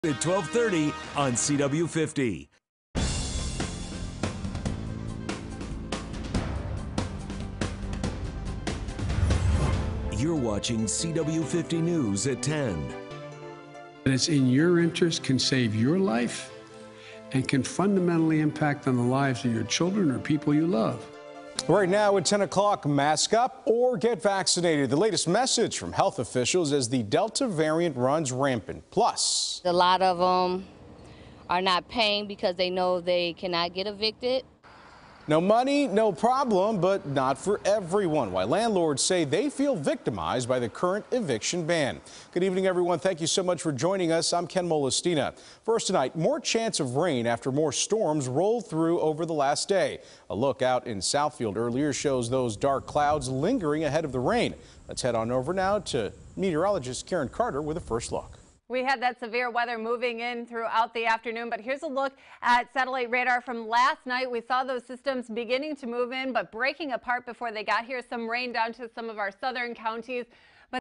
At 12:30 on CW50. You're watching CW50 News at 10. It's in your interest, can save your life, and can fundamentally impact on the lives of your children or people you love. Right now at 10 o'clock, mask up or get vaccinated. The latest message from health officials as the Delta variant runs rampant. Plus, a lot of them are not paying because they know they cannot get evicted. no money, no problem, but not for everyone. Why landlords say they feel victimized by the current eviction ban. Good evening, everyone. Thank you so much for joining us. I'm Ken Molestina. First tonight, more chance of rain after more storms rolled through over the last day. A look out in Southfield earlier shows those dark clouds lingering ahead of the rain. Let's head on over now to meteorologist Karen Carter with a first look. We had that severe weather moving in throughout the afternoon, but here's a look at satellite radar from last night. We saw those systems beginning to move in, but breaking apart before they got here. Some rain down to some of our southern counties.